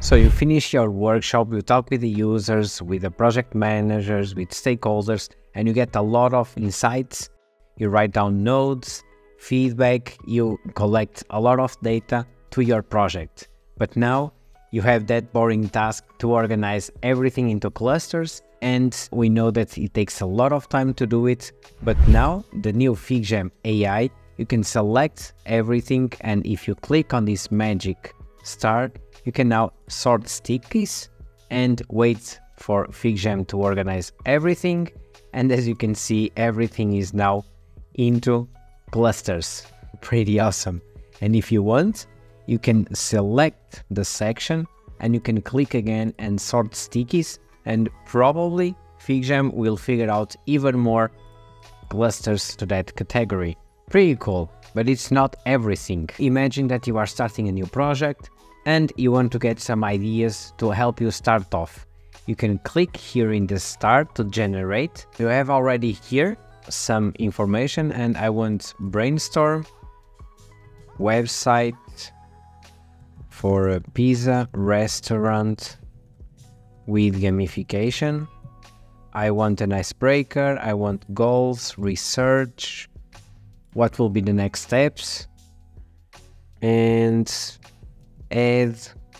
So you finish your workshop, you talk with the users, with the project managers, with stakeholders, and you get a lot of insights. You write down notes, feedback, you collect a lot of data to your project. But now you have that boring task to organize everything into clusters, and we know that it takes a lot of time to do it. But now the new Figjam AI, you can select everything, and if you click on this magic star, you can now sort stickies and wait for Figjam to organize everything. And as you can see, everything is now into clusters. Pretty awesome. And if you want, you can select the section and you can click again and sort stickies, and probably Figjam will figure out even more clusters to that category. Pretty cool, but it's not everything. Imagine that you are starting a new project and you want to get some ideas to help you start off. You can click here in the start to generate. You have already here some information, and I want Brainstorm website for a pizza restaurant with gamification. I want an icebreaker, I want goals, research, what will be the next steps, and add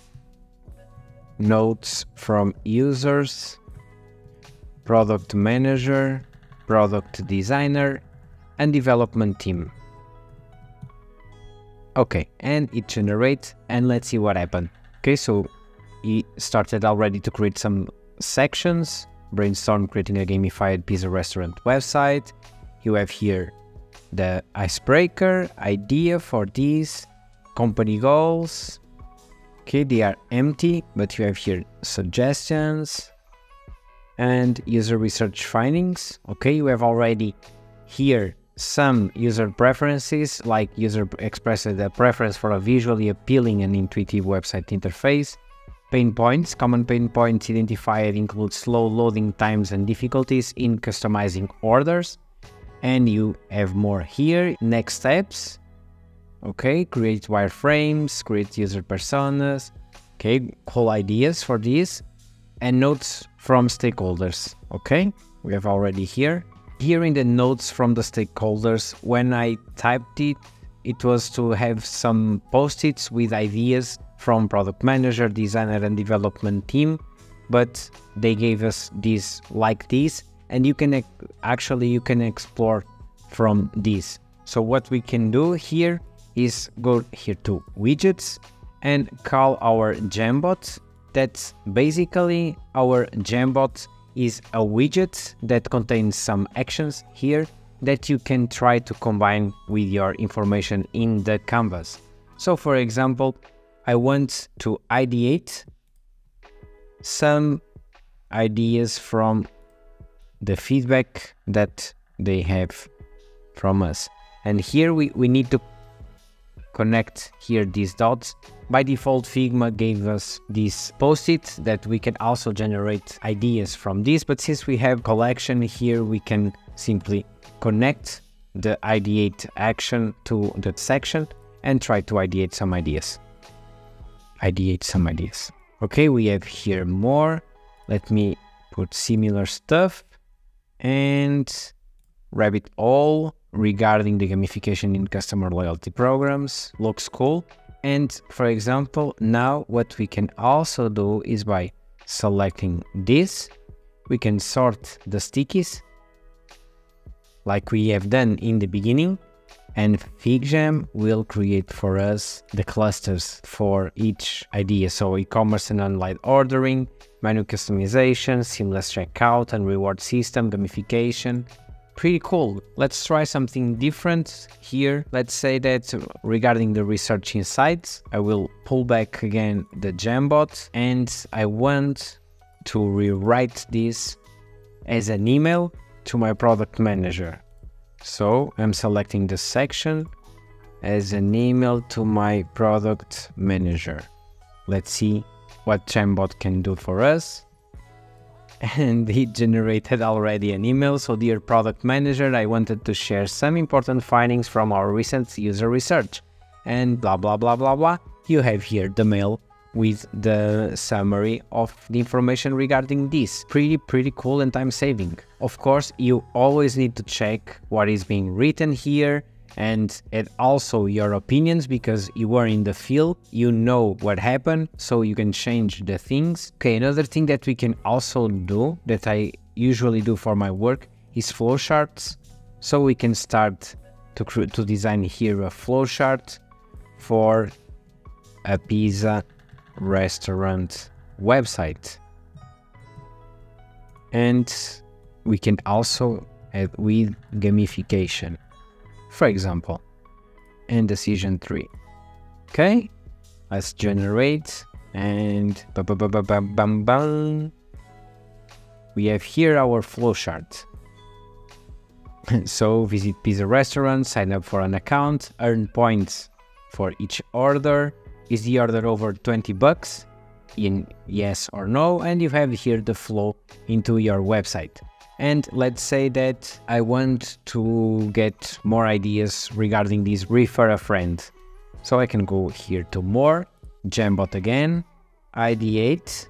notes from users, product manager, product designer, and development team. Okay, and it generates, and let's see what happened. Okay, so he started already to create some sections. Brainstorm creating a gamified pizza restaurant website. You have here the icebreaker, idea for this, company goals. Okay, they are empty, but you have here suggestions and user research findings. Okay, you have already here some user preferences, like user expressed a preference for a visually appealing and intuitive website interface. Pain points, common pain points identified include slow loading times and difficulties in customizing orders. And you have more here. Next steps. Okay, create wireframes, create user personas. Okay, cool ideas for this. And notes from stakeholders. Okay, we have already here. Here in the notes from the stakeholders, when I typed it, it was to have some post-its with ideas from product manager, designer, and development team. But they gave us this like this, and you can actually explore from this. So what we can do here is go here to widgets and call our Jambot. That's basically our Jambot is a widget that contains some actions here that you can try to combine with your information in the canvas. So for example, I want to ideate some ideas from the feedback that they have from us. And here we need to connect here these dots. By default, Figma gave us this post-it that we can also generate ideas from this, but since we have collection here, we can simply connect the ideate action to the section and try to ideate some ideas. Okay, we have here more. Let me put similar stuff and wrap it all regarding the gamification in customer loyalty programs. Looks cool. And for example, now what we can also do is by selecting this, we can sort the stickies like we have done in the beginning, and Figjam will create for us the clusters for each idea. So e-commerce and online ordering, menu customization, seamless checkout and reward system, gamification. Pretty cool. Let's try something different here. Let's say that regarding the research insights, I will pull back again the Jambot, and I want to rewrite this as an email to my product manager. So I'm selecting the section as an email to my product manager. Let's see what Jambot can do for us. And it generated already an email. So dear product manager, I wanted to share some important findings from our recent user research, and blah blah blah blah blah. You have here the mail with the summary of the information regarding this. Pretty cool and time saving. Of course, you always need to check what is being written here and add also your opinions, because you are in the field, you know what happened, so you can change the things. Okay, another thing that we can also do, that I usually do for my work, is flowcharts. So we can start to design here a flowchart for a pizza restaurant website. And we can also add with gamification, for example, and decision tree. Okay, let's generate, and we have here our flowchart. So visit pizza restaurant, sign up for an account, earn points for each order. Is the order over 20 bucks? In yes or no, and you have here the flow into your website. And let's say that I want to get more ideas regarding this, refer a friend. So I can go here to more, Jambot again, ideate.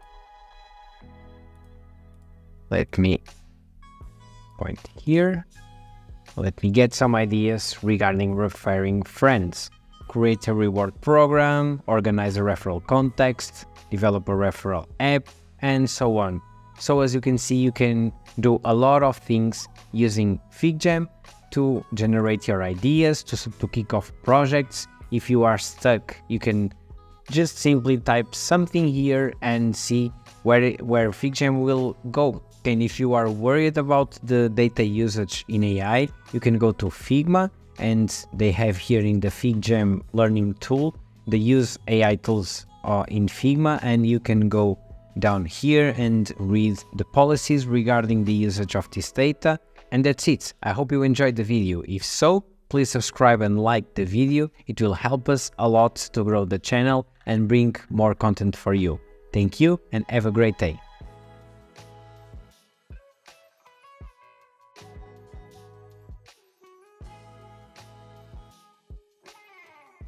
Let me point here. Let me get some ideas regarding referring friends. Create a reward program, organize a referral context, develop a referral app, and so on. So as you can see, you can do a lot of things using Figjam to generate your ideas, to kick off projects. If you are stuck, you can just simply type something here and see where Figjam will go. And if you are worried about the data usage in AI, you can go to Figma, and they have here in the Figjam learning tool, they use AI tools in Figma, and you can go down here and read the policies regarding the usage of this data. And that's it. I hope you enjoyed the video. If so, please subscribe and like the video. It will help us a lot to grow the channel and bring more content for you. Thank you and have a great day.